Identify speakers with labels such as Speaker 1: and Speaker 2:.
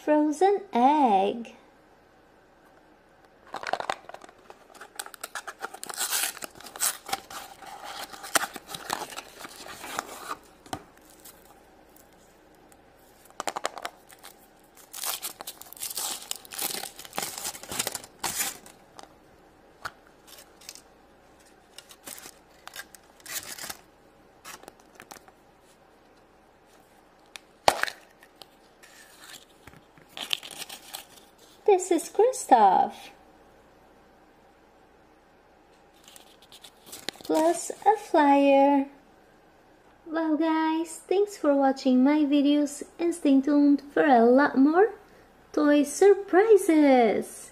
Speaker 1: frozen egg. This is Christoph. Plus a flyer. Well guys, thanks for watching my videos and stay tuned for a lot more toy surprises.